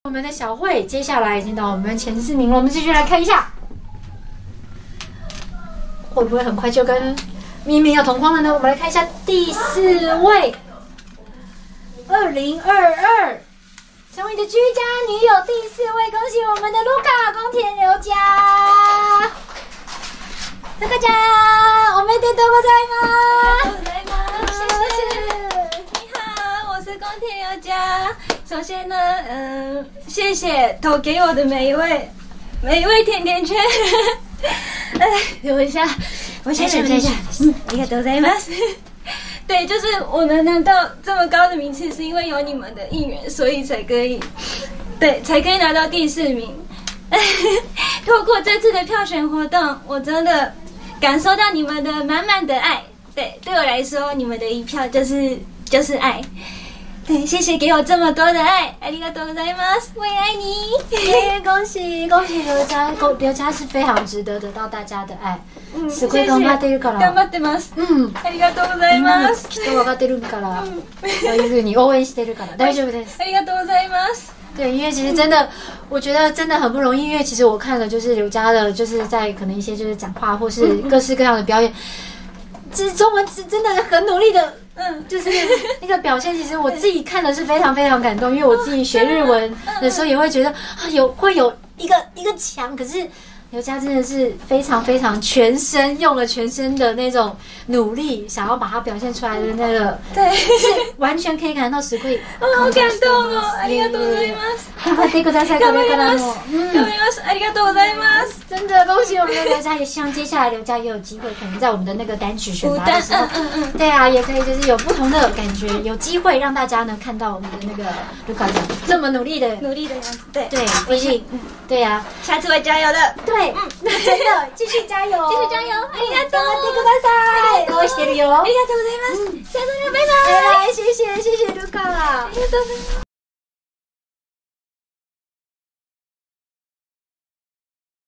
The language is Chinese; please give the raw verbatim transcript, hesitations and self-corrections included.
我们的小慧接下来已经到我们前四名了，我们继续来看一下，会不会很快就跟咪咪要同框了呢？我们来看一下第四位，二零二二成为你的居家女友第四位，恭喜我们的卢卡宫田刘佳。卢卡ちゃん，おめでとうございます。 ございます。谢谢。你好，我是宫田刘佳。首先呢，嗯、呃，谢谢投给我的每一位每一位甜甜圈。哎，等我一下，我先忍一下。嗯，ありがとうございます。对，就是我能拿到这么高的名次，是因为有你们的应援，所以才可以，对，才可以拿到第四名。透过这次的票选活动，我真的感受到你们的满满的爱。对，对我来说，你们的一票就是就是爱。对，谢谢给我这么多的爱，ありがとうございます，我也爱你。 耶，恭喜恭喜刘佳，刘佳是非常值得得到大家的愛。 嗯， すごい頑張っているから。 頑張ってます。 うん。 ありがとうございます。 きっと分かってるから、そういう風に応援してるから大丈夫です。 ありがとうございます。 对，因为其实真的，我觉得真的很不容易。因为其实我看了，就是刘佳的，就是在可能一些就是讲话或是各式各样的表演，其实中文是真的很努力的。嗯，就是那个表现，其实我自己看的是非常非常感动，因为我自己学日文的时候也会觉得啊，有会有一个一个墙，可是刘佳真的是非常非常全身用了全身的那种努力，想要把它表现出来的那个， 对， 是完全可以感到实惠。 哦，好感动哦！ありがとうございます。 頑張ってください。 頑張ります。 嗯， 頑張ります。ありがとうございます。 真的恭喜我们的刘佳，也希望接下来刘佳也有机会，可能在我们的那个单曲选拔的时候， 嗯嗯嗯， 对啊，也可以就是有不同的感觉，有机会让大家呢看到我们的那个卢卡酱这么努力的努力的样子。对对，毕竟对呀， 下次会加油的。 对，嗯，真的继续加油， 继续加油。ありがとう。 頑張ってください。応援してるよ。 ありがとうございます。下次拜拜。 拜拜，谢谢谢谢卢卡。 ありがとうございます。